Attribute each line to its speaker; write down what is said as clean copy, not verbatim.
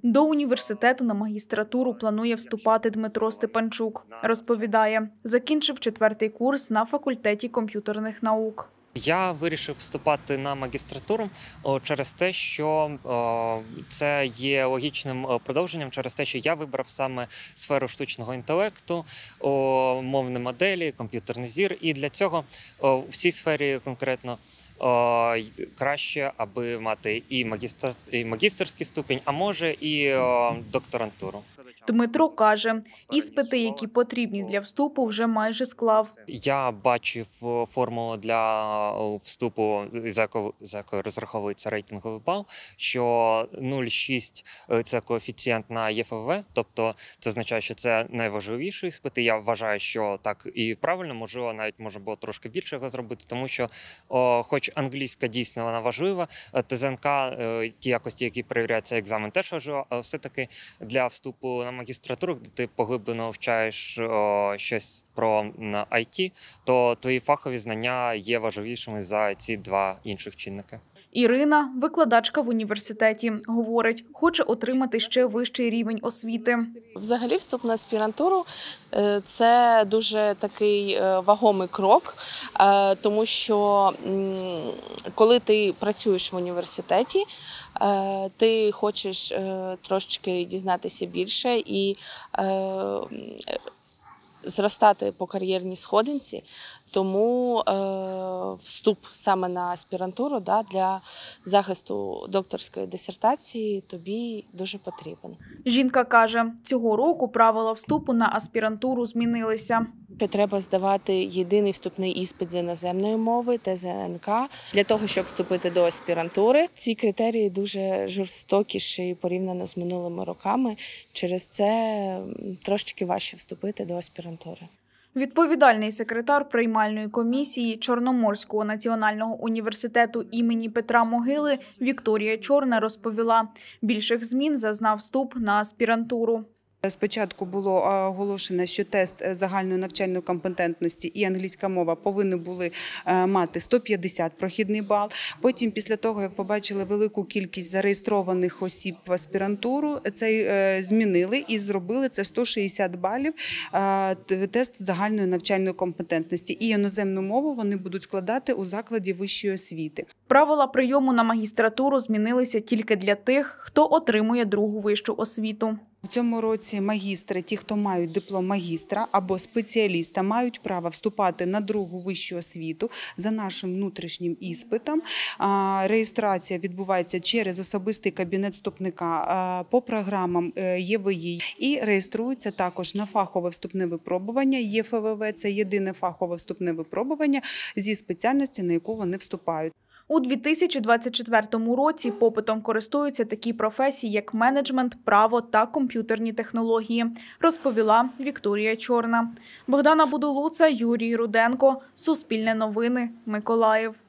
Speaker 1: До університету на магістратуру планує вступати Дмитро Степанчук. Розповідає, закінчив 4-й курс на факультеті комп'ютерних наук.
Speaker 2: Я вирішив вступати на магістратуру через те, що це є логічним продовженням, через те, що я вибрав саме сферу штучного інтелекту, мовні моделі, комп'ютерний зір. І для цього в цій сфері конкретно краще, аби мати і магістерський ступінь, а може і докторантуру.
Speaker 1: Дмитро каже, іспити, які потрібні для вступу, вже майже склав.
Speaker 2: Я бачив формулу для вступу, за якою розраховується рейтинговий бал, що 0,6 – це коефіцієнт на ЄФВ, тобто це означає, що це найважливіші іспити. Я вважаю, що так і правильно, можливо, навіть можна було трошки більше його зробити, тому що, хоч англійська дійсно вона важлива, ТЗНК, ті якості, які перевіряються екзамен, теж важливо, але все-таки для вступу на магістратуру, де ти поглиблено вивчаєш щось про IT, то твої фахові знання є важливішими за ці два інших чинники.
Speaker 1: Ірина, викладачка в університеті, говорить, хоче отримати ще вищий рівень освіти.
Speaker 3: Взагалі вступ на аспірантуру – це дуже такий вагомий крок, тому що коли ти працюєш в університеті, ти хочеш трошечки дізнатися більше і зростати по кар'єрній сходинці, тому вступ саме на аспірантуру для захисту докторської дисертації тобі дуже потрібен.
Speaker 1: Жінка каже, цього року правила вступу на аспірантуру змінилися.
Speaker 3: Треба здавати єдиний вступний іспит з іноземної мови, ТЗНК, для того, щоб вступити до аспірантури. Ці критерії дуже жорстокіші порівняно з минулими роками. Через це трошки важче вступити до аспірантури.
Speaker 1: Відповідальний секретар приймальної комісії Чорноморського національного університету імені Петра Могили Вікторія Чорна розповіла, більших змін зазнав вступ на аспірантуру.
Speaker 4: Спочатку було оголошено, що тест загальної навчальної компетентності і англійська мова повинні були мати 150 прохідний бал. Потім, після того, як побачили велику кількість зареєстрованих осіб в аспірантуру, це змінили і зробили це 160 балів тест загальної навчальної компетентності. І іноземну мову вони будуть складати у закладі вищої освіти.
Speaker 1: Правила прийому на магістратуру змінилися тільки для тих, хто отримує другу вищу освіту.
Speaker 4: В цьому році магістри, ті, хто мають диплом магістра або спеціаліста, мають право вступати на другу вищу освіту за нашим внутрішнім іспитом. Реєстрація відбувається через особистий кабінет вступника по програмам ЄВІ і реєструється також на фахове вступне випробування. ЄФВВ – це єдине фахове вступне випробування зі спеціальності, на яку вони вступають.
Speaker 1: У 2024 році попитом користуються такі професії, як менеджмент, право та комп'ютерні технології, розповіла Вікторія Чорна. Богдана Будулуца, Юрій Руденко. Суспільне новини. Миколаїв.